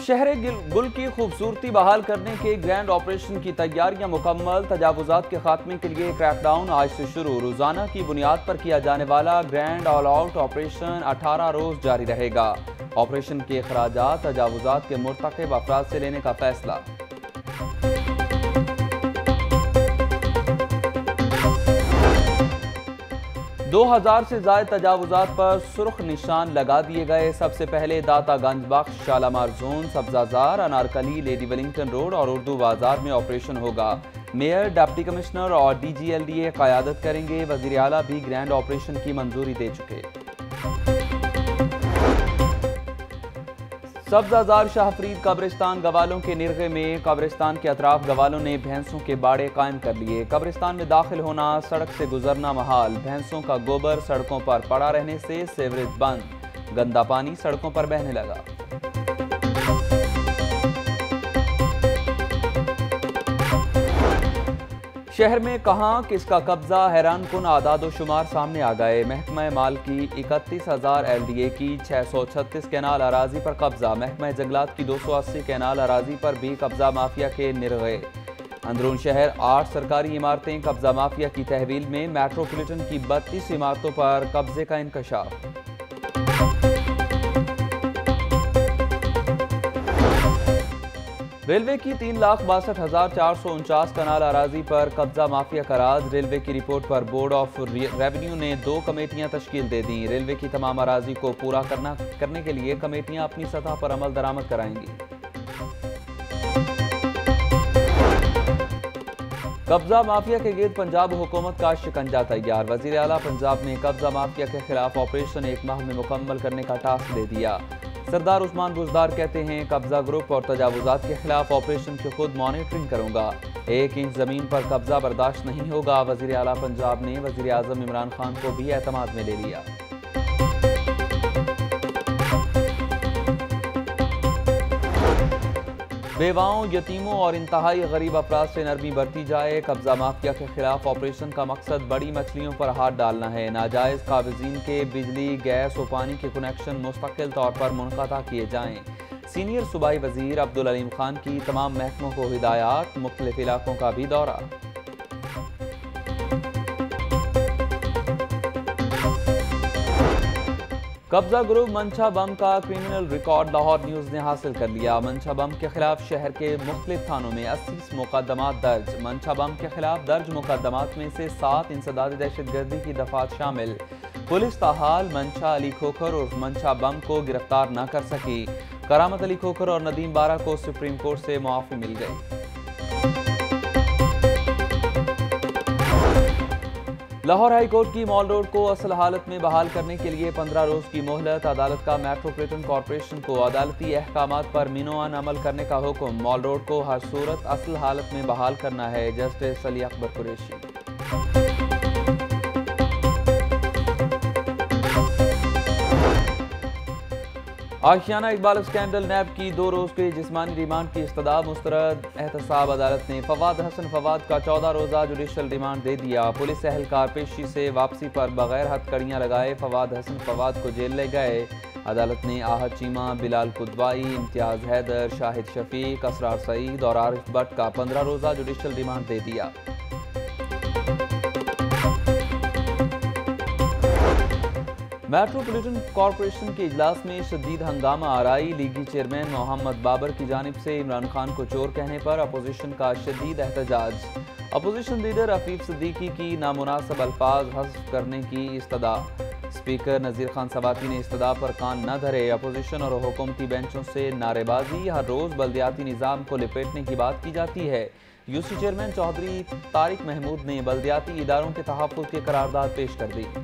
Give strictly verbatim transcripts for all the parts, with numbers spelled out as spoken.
शहर गुल की खूबसूरती बहाल करने के ग्रैंड ऑपरेशन की तैयारियां मुकम्मल। तजावुजात के खात्मे के लिए क्रैकडाउन आज से शुरू। रोजाना की बुनियाद पर किया जाने वाला ग्रैंड ऑल आउट ऑपरेशन अठारह रोज जारी रहेगा। ऑपरेशन के खराजात तजावुजात के मुर्तकिब अफराद से लेने का फैसला। दो हजार से ज्यादा तजावुजात पर सुर्ख निशान लगा दिए गए। सबसे पहले Data Ganj Bakhsh, Shalamar zone, Sabzazar, Anarkali, Lady Wellington Road और उर्दू बाजार में ऑपरेशन होगा। मेयर, डिप्टी कमिश्नर और D G L D A क़यादत करेंगे। वज़ीर आला भी ग्रैंड ऑपरेशन की मंजूरी दे चुके। सब्जाजार शाहफरीद कब्रिस्तान गवालों के निर्गे में कब्रिस्तान के अतराफ गवालों ने भैंसों के बाड़े कायम कर लिए। कब्रिस्तान में दाखिल होना, सड़क से गुजरना महाल। भैंसों का गोबर सड़कों पर पड़ा रहने से सीवरेज बंद। गंदा पानी सड़कों पर बहने लगा। शहर में कहां किसका कब्जा, हैरान कुन आदाद शुमार सामने आ गए। महकमा माल की इकतीस हजार एल डी ए की छः सौ छत्तीस कैनाल अराजी पर कब्जा। महकमा जंगलात की दो सौ अस्सी कैनाल अराजी पर भी कब्जा माफिया के निर्गे। अंदरून शहर आठ सरकारी इमारतें कब्जा माफिया की तहवील में। मेट्रोपॉलिटन की बत्तीस इमारतों पर कब्जे का इंकशाफ। रेलवे की तीन लाख बासठ हजार चार सौ उनचास कनाल अराजी पर कब्जा माफिया का राज। रेलवे की रिपोर्ट पर बोर्ड ऑफ रेवेन्यू ने दो कमेटियां तश्कील दे दी। रेलवे की तमाम अराजी को पूरा करना करने के लिए कमेटियां अपनी सतह पर अमल दरामद कराएंगी। कब्जा माफिया के गिर्द पंजाब हुकूमत का शिकंजा तैयार। वजीर आला पंजाब ने कब्जा माफिया के खिलाफ ऑपरेशन एक माह में मुकम्मल करने का टास्क दे दिया। सरदार उस्मान बुजदार कहते हैं, कब्जा ग्रुप और तजावुजात के खिलाफ ऑपरेशन की खुद मॉनिटरिंग करूंगा। एक इंच जमीन पर कब्जा बर्दाश्त नहीं होगा। वजीर आला पंजाब ने वजीर आजम इमरान खान को भी एतमाद में ले लिया। बेवाओं, यतीमों और इंतहाई गरीब अफराद से नरमी बरती जाए। कब्जा माफिया के खिलाफ ऑपरेशन का मकसद बड़ी मछलियों पर हाथ डालना है। नाजायज काबिजीन के बिजली, गैस और पानी के कनेक्शन मुस्तकिल तौर पर मुनक़ता किए जाएँ। सीनियर सूबाई वजीर अब्दुल अलीम खान की तमाम महकमों को हिदायत। मुख्तलिफ इलाकों का भी दौरा। कब्जा ग्रुप मंशा बम का क्रिमिनल रिकॉर्ड लाहौर न्यूज ने हासिल कर लिया। मंशा बम के खिलाफ शहर के मुख्तलिफ थानों में अस्सी मुकदमात दर्ज। मंशा बम के खिलाफ दर्ज मुकदमात में से सात इंसदाद दहशतगर्दी की दफात शामिल। पुलिस ताहाल मंशा अली खोखर और मंशा बम को गिरफ्तार न कर सकी। करामत अली खोखर और नदीम बारा को सुप्रीम कोर्ट से मुआफ़ी मिल गई। लाहौर हाई कोर्ट की मॉल रोड को असल हालत में बहाल करने के लिए पंद्रह रोज की मोहलत। अदालत का मेट्रोपॉलिटन कॉरपोरेशन को अदालती अहकामात पर मिनोअन अमल करने का हुक्म। मॉल रोड को हर सूरत असल हालत में बहाल करना है। Justice Ali Akbar Qureshi. Ashiana Iqbal scandal NAB की दो रोज के जिस्मानी रिमांड की इस्तदा मुस्तरद। एहतसाब अदालत ने फवाद हसन फवाद का चौदह रोजा जुडिशल रिमांड दे दिया। पुलिस एहलकार पेशी से वापसी पर बगैर हथकड़ियां लगाए फवाद हसन फवाद को जेल ले गए। अदालत ने आहत चीमा, बिलाल कुदवाई, इम्तियाज हैदर, शाहिद शफीक, असरार सईद और आरिफ भट्ट का पंद्रह रोजा जुडिशल रिमांड दे दिया। मेट्रोपॉलिटन कॉरपोरेशन के इजलास में शदीद हंगामा आराई। लीगी चेयरमैन मोहम्मद बाबर की जानिब से इमरान खान को चोर कहने पर अपोजिशन का शदीद एहतजाज। अपोजिशन लीडर अफीफ सिद्दीकी की नामुनासिब अल्फाज हज़्फ करने की इस्तदा। स्पीकर नज़ीर खान सवाती ने इस्तदा पर कान न धरे। अपोजिशन और हुकूमती बेंचों से नारेबाजी। हर रोज बल्दियाती निज़ाम को लपेटने की बात की जाती है। यूसी चेयरमैन चौधरी तारिक महमूद ने बल्दियाती इदारों के तहफ़्फ़ुज़ की करारदाद पेश कर दी।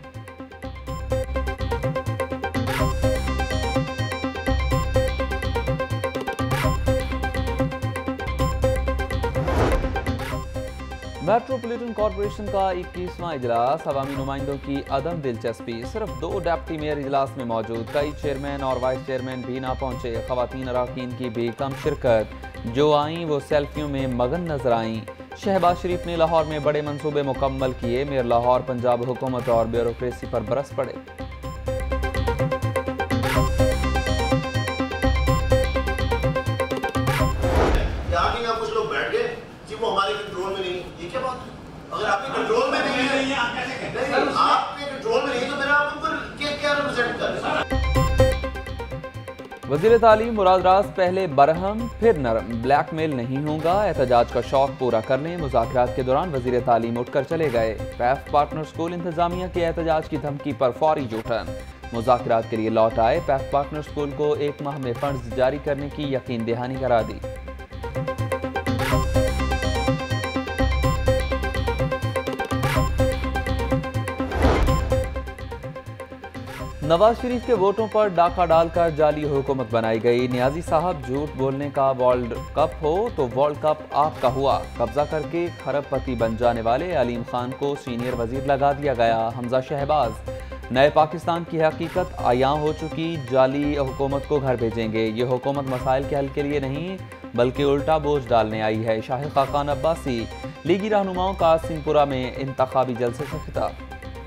मेट्रोपॉलिटन कॉरपोरेशन का इक्कीसवां इजलास। अवामी नुमाइंदों की अदम दिलचस्पी। सिर्फ दो डिप्टी मेयर इजलास में मौजूद। कई चेयरमैन और वाइस चेयरमैन भी ना पहुंचे। खवातीन अराकीन की भी कम शिरकत। जो आईं वो सेल्फियों में मगन नजर आईं। शहबाज शरीफ ने लाहौर में बड़े मंसूबे मुकम्मल किए। मेयर लाहौर पंजाब हुकूमत और ब्यूरोक्रेसी पर बरस पड़े। वज़ीर तालीम मुराद राज पहले बरहम फिर नरम, ब्लैकमेल नहीं होगा, एहतजाज का शौक पूरा करने। मुज़ाकरात के दौरान वज़ीर तालीम उठकर चले गए। पैफ पार्टनर स्कूल इंतजामिया के एहतजाज की धमकी पर फौरी जूटन। मुज़ाकरात के लिए लौट आए। पैफ पार्टनर स्कूल को एक माह में फंड्स जारी करने की यकीन दहानी करा दी। नवाज शरीफ के वोटों पर डाका डालकर जाली हुकूमत बनाई गई। नियाजी साहब, झूठ बोलने का वर्ल्ड कप हो तो वर्ल्ड कप आपका हुआ। कब्जा करके खरबपति बन जाने वाले अली इमरान को सीनियर वजीर लगा दिया गया। हमजा शहबाज, नए पाकिस्तान की हकीकत आयां हो चुकी, जाली हुकूमत को घर भेजेंगे। ये हुकूमत मसाइल के हल के लिए नहीं बल्कि उल्टा बोझ डालने आई है। शाहिद खाकान अब्बासी, लीगी रहनुमाओं का सिंहपुरा में इंतखाबी जलसे से खिताब।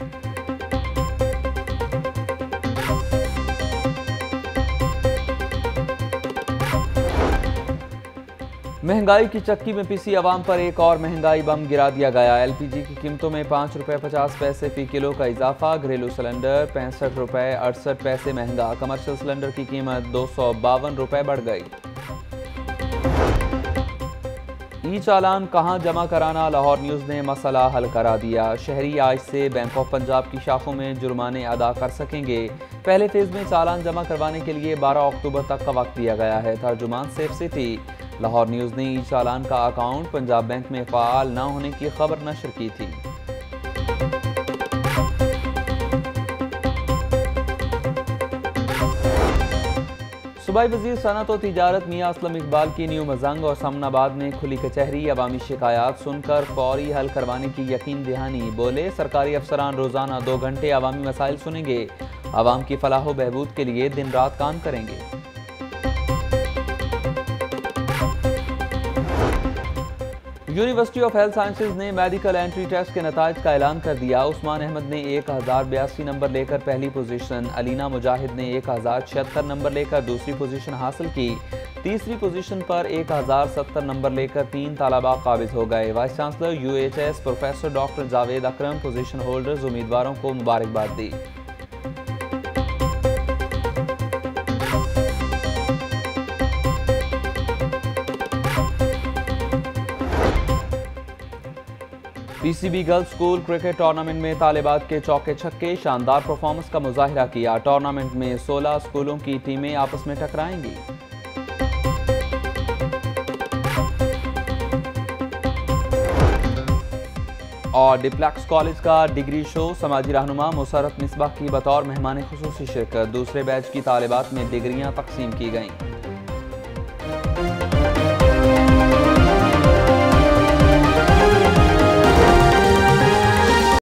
महंगाई की चक्की में पिसी आवाम पर एक और महंगाई बम गिरा दिया गया। एलपीजी की कीमतों में पाँच रुपये पचास पैसे फी किलो का इजाफा। घरेलू सिलेंडर पैंसठ रुपये अड़सठ पैसे महंगा। कमर्शियल सिलेंडर की कीमत दो सौ बावन रुपये बढ़ गई। ई चालान कहां जमा कराना, लाहौर न्यूज़ ने मसला हल करा दिया। शहरी आज से बैंक ऑफ पंजाब की शाखों में जुर्माने अदा कर सकेंगे। पहले फेज में चालान जमा करवाने के लिए बारह अक्टूबर तक का वक्त दिया गया है। तर्जुमान सेफ सिटी, लाहौर न्यूज़ ने ई चालान का अकाउंट पंजाब बैंक में फ़ाल न होने की खबर नशर की थी। सूबाई वज़ीर सनअत और तिजारत मियां असलम इकबाल की न्यू मजंग और समनाबाद में खुली कचहरी। अवामी शिकायत सुनकर फौरी हल करवाने की यकीन दहानी। बोले, सरकारी अफसरान रोजाना दो घंटे अवामी मसाइल सुनेंगे, अवाम की फलाह बहबूद के लिए दिन रात काम करेंगे। यूनिवर्सिटी ऑफ हेल्थ साइंसेज ने मेडिकल एंट्री टेस्ट के नताइज का ऐलान कर दिया। उस्मान अहमद ने एक हज़ार बयासी नंबर लेकर पहली पोजीशन, अलीना मुजाहिद ने एक हज़ार छिहत्तर नंबर लेकर दूसरी पोजीशन हासिल की। तीसरी पोजीशन पर एक हज़ार सत्तर नंबर लेकर तीन तलबा काबिज हो गए। Vice chancellor U H S professor doctor Javed Akram position holders उम्मीदवारों को मुबारकबाद दी। PCB girls school cricket tournament में तालिबात के चौके छक्के, शानदार परफॉर्मेंस का मुजाहिरा किया। टूर्नामेंट में सोलह स्कूलों की टीमें आपस में टकराएंगी। और डिप्लेक्स कॉलेज का डिग्री शो, समाजी रहनुमा मुसरत मिसबाह की बतौर मेहमान खुसूसी शिरकत। दूसरे बैच की तालिबात में डिग्रियां तकसीम की गईं।